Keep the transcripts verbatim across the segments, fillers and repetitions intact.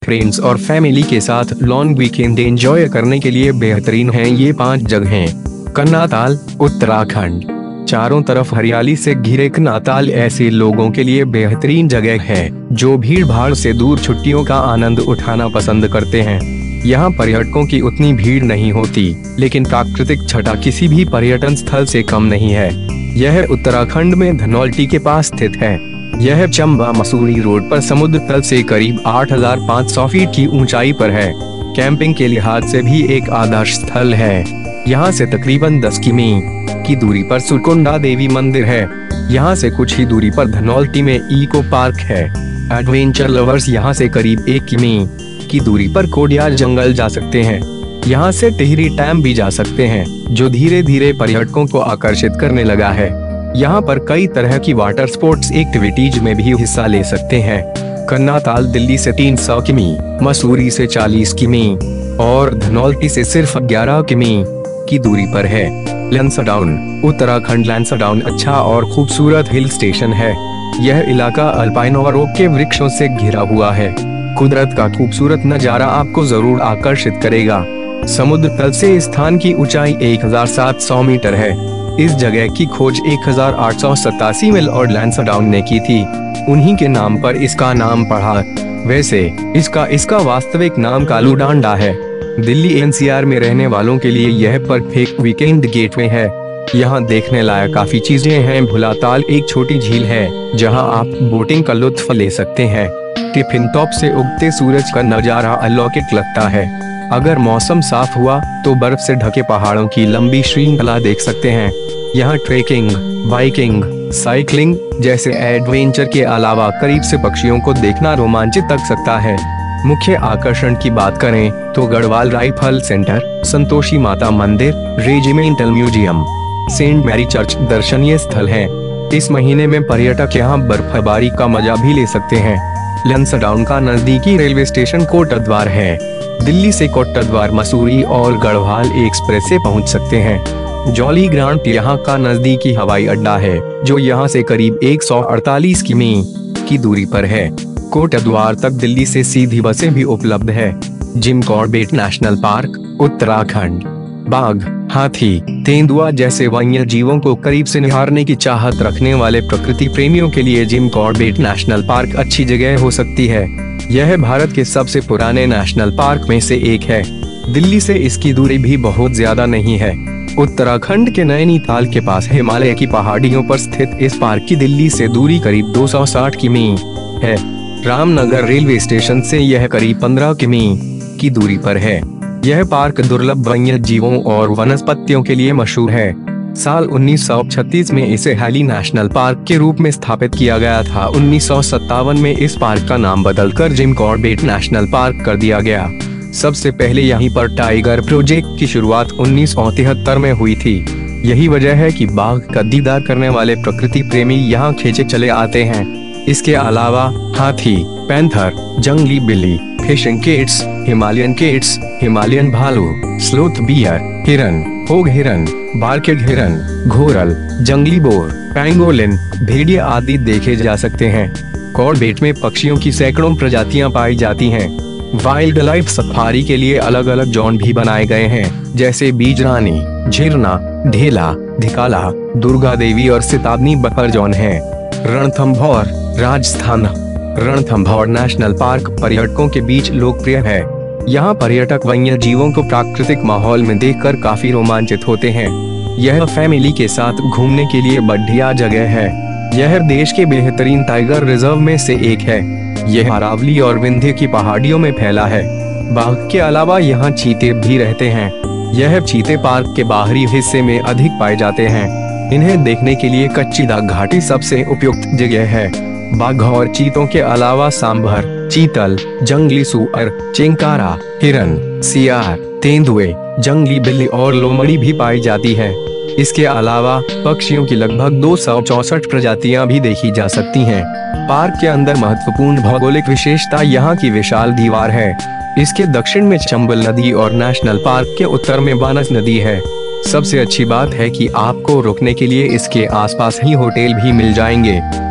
Friends और family के साथ लॉन्ग वीकेंड एंजॉय करने के लिए बेहतरीन हैं ये पांच जगहें। कन्नाताल, उत्तराखंड। चारों तरफ हरियाली से घिरे कन्नाताल ऐसे लोगों के लिए बेहतरीन जगह है जो भीड़ भाड़ से दूर छुट्टियों का आनंद उठाना पसंद करते हैं। यहाँ पर्यटकों की उतनी भीड़ नहीं होती, लेकिन प्राकृतिक छटा किसी भी पर्यटन स्थल से कम नहीं है। यह उत्तराखंड में धनौल्टी के पास स्थित है। यह चंबा मसूरी रोड पर समुद्र तल से करीब आठ हज़ार पाँच सौ फीट की ऊंचाई पर है। कैंपिंग के लिहाज से भी एक आदर्श स्थल है। यहाँ से तकरीबन दस किमी की दूरी पर सुरकुंडा देवी मंदिर है। यहाँ से कुछ ही दूरी पर धनौल्टी में इको पार्क है। एडवेंचर लवर्स यहाँ से करीब एक किमी की दूरी पर कोडियार जंगल जा सकते हैं। यहाँ से टिहरी डैम भी जा सकते हैं, जो धीरे धीरे पर्यटकों को आकर्षित करने लगा है। यहाँ पर कई तरह की वाटर स्पोर्ट्स एक्टिविटीज में भी हिस्सा ले सकते हैं। कन्नाताल दिल्ली से तीन सौ किमी, मसूरी से चालीस किमी और धनौल्टी से सिर्फ ग्यारह किमी की दूरी पर है। लैंसडाउन, उत्तराखंड। लैंसडाउन अच्छा और खूबसूरत हिल स्टेशन है। यह इलाका अल्पाइन और ओक के वृक्षों से घिरा हुआ है। कुदरत का खूबसूरत नजारा आपको जरूर आकर्षित करेगा। समुद्र तल से इस स्थान की ऊंचाई एक हज़ार सात सौ मीटर है। इस जगह की खोज एक हज़ार आठ सौ सतासी में लॉर्ड लैंसडाउन ने की थी। उन्हीं के नाम पर इसका नाम पड़ा। वैसे इसका इसका वास्तविक नाम कालूडांडा है। दिल्ली एनसीआर में रहने वालों के लिए यह परफेक्ट वीकेंड गेटवे है। यहाँ देखने लायक काफी चीजें हैं। भुलाताल एक छोटी झील है जहाँ आप बोटिंग का लुत्फ ले सकते हैं। टिफिन टॉप से उगते सूरज का नजारा अलौकिक लगता है। अगर मौसम साफ हुआ तो बर्फ से ढके पहाड़ों की लंबी श्रृंखला देख सकते हैं। यहाँ ट्रेकिंग, बाइकिंग, साइकिलिंग जैसे एडवेंचर के अलावा करीब से पक्षियों को देखना रोमांचित तक सकता है। मुख्य आकर्षण की बात करें तो गढ़वाल राइफल सेंटर, संतोषी माता मंदिर, regimental museum, saint Mary church दर्शनीय स्थल हैं। इस महीने में पर्यटक यहाँ बर्फबारी का मजा भी ले सकते हैं। लैंसडाउन का नजदीकी रेलवे स्टेशन कोटद्वार है। दिल्ली से कोटद्वार मसूरी और गढ़वाल एक्सप्रेस से पहुंच सकते हैं। जॉली ग्रांट यहाँ का नजदीकी हवाई अड्डा है, जो यहाँ से करीब एक सौ अड़तालीस किमी की दूरी पर है। कोटद्वार तक दिल्ली से सीधी बसें भी उपलब्ध है। Jim Corbett national park, Uttarakhand. बाघ, हाथी, तेंदुआ जैसे वन्य जीवों को करीब से निहारने की चाहत रखने वाले प्रकृति प्रेमियों के लिए जिम कॉर्बेट नेशनल पार्क अच्छी जगह हो सकती है। यह भारत के सबसे पुराने नेशनल पार्क में से एक है। दिल्ली से इसकी दूरी भी बहुत ज्यादा नहीं है। उत्तराखंड के नैनीताल के पास हिमालय की पहाड़ियों पर स्थित इस पार्क की दिल्ली से दूरी करीब दो सौ साठ किमी है। रामनगर रेलवे स्टेशन से यह करीब पंद्रह किमी की दूरी पर है। यह पार्क दुर्लभ वन्य जीवों और वनस्पतियों के लिए मशहूर है। साल उन्नीस सौ छत्तीस में इसे हैली नेशनल पार्क के रूप में स्थापित किया गया था। उन्नीस सौ सत्तावन में इस पार्क का नाम बदलकर जिम कॉर्बेट नेशनल पार्क कर दिया गया। सबसे पहले यहीं पर टाइगर प्रोजेक्ट की शुरुआत उन्नीस सौ तिहत्तर में हुई थी। यही वजह है कि बाघ का दीदार करने वाले प्रकृति प्रेमी यहाँ खींचे चले आते हैं। इसके अलावा हाथी, पैंथर, जंगली बिल्ली, fishing cats, Himalayan cats, Himalayan भालू, स्लोथ बियर, हिरन, होग हिरन, बार्केड हिरन, घोरल, जंगली बोर, पैंगोलिन, भेड़िया आदि देखे जा सकते हैं। कॉर्बेट में पक्षियों की सैकड़ों प्रजातियां पाई जाती हैं। वाइल्ड लाइफ सफारी के लिए अलग अलग जोन भी बनाए गए हैं, जैसे बीजरानी, झिरना, ढेला, धिकाला, दुर्गा देवी और सिताबनी बफर जोन है। रणथंभौर, राजस्थान। रणथंभौर नेशनल पार्क पर्यटकों के बीच लोकप्रिय है। यहाँ पर्यटक वन्य जीवों को प्राकृतिक माहौल में देखकर काफी रोमांचित होते हैं। यह फैमिली के साथ घूमने के लिए बढ़िया जगह है। यह देश के बेहतरीन टाइगर रिजर्व में से एक है। यह अरावली और विंध्य की पहाड़ियों में फैला है। बाघ के अलावा यहाँ चीते भी रहते हैं। यह चीते पार्क के बाहरी हिस्से में अधिक पाए जाते हैं। इन्हें देखने के लिए कच्ची दाग घाटी सबसे उपयुक्त जगह है। बाघ और चीतों के अलावा सांभर, चीतल, जंगली सुअर, चिंकारा, हिरन, सियार, तेंदुए, जंगली बिल्ली और लोमड़ी भी पाई जाती है। इसके अलावा पक्षियों की लगभग दो सौ चौसठ प्रजातियां भी देखी जा सकती हैं। पार्क के अंदर महत्वपूर्ण भौगोलिक विशेषता यहाँ की विशाल दीवार है। इसके दक्षिण में चंबल नदी और नेशनल पार्क के उत्तर में बानस नदी है। सबसे अच्छी बात है कि आपको रुकने के लिए इसके आसपास ही होटल भी मिल जाएंगे।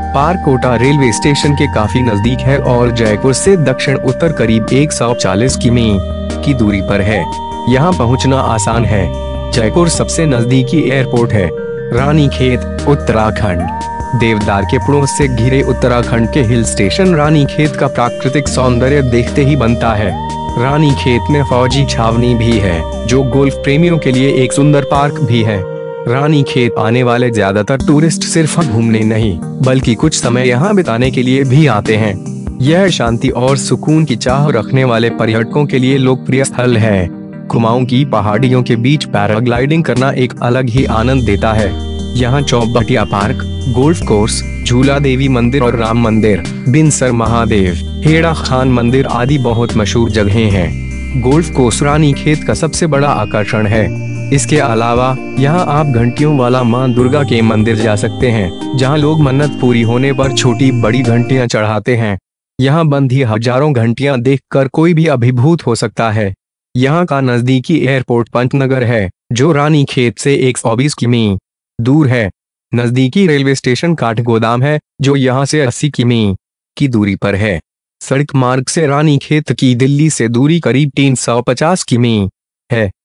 पार्क कोटा रेलवे स्टेशन के काफी नजदीक है और जयपुर से दक्षिण उत्तर करीब एक सौ चालीस किमी की दूरी पर है। यहाँ पहुँचना आसान है। जयपुर सबसे नजदीकी एयरपोर्ट है। रानीखेत, उत्तराखंड। देवदार के पेड़ों से घिरे उत्तराखंड के हिल स्टेशन रानीखेत का प्राकृतिक सौंदर्य देखते ही बनता है। रानीखेत में फौजी छावनी भी है, जो गोल्फ प्रेमियों के लिए एक सुंदर पार्क भी है। रानीखेत आने वाले ज्यादातर टूरिस्ट सिर्फ घूमने नहीं, बल्कि कुछ समय यहाँ बिताने के लिए भी आते हैं। यह शांति और सुकून की चाह रखने वाले पर्यटकों के लिए लोकप्रिय स्थल है। कुमाऊं की पहाड़ियों के बीच पैराग्लाइडिंग करना एक अलग ही आनंद देता है। यहाँ चौबटिया पार्क, गोल्फ कोर्स, झूला देवी मंदिर और राम मंदिर, बिनसर महादेव, हेड़ा खान मंदिर आदि बहुत मशहूर जगहें हैं। गोल्फ कोर्स रानीखेत का सबसे बड़ा आकर्षण है। इसके अलावा यहाँ आप घंटियों वाला मां दुर्गा के मंदिर जा सकते हैं, जहाँ लोग मन्नत पूरी होने पर छोटी बड़ी घंटियाँ चढ़ाते हैं। यहाँ बंधी हजारों घंटियाँ देखकर कोई भी अभिभूत हो सकता है। यहाँ का नजदीकी एयरपोर्ट पंतनगर है, जो रानीखेत से एक सौ बीस किमी दूर है। नजदीकी रेलवे स्टेशन काठगोदाम है, जो यहाँ से अस्सी किमी की दूरी पर है। सड़क मार्ग से रानीखेत की दिल्ली से दूरी करीब तीन सौ पचास किमी है।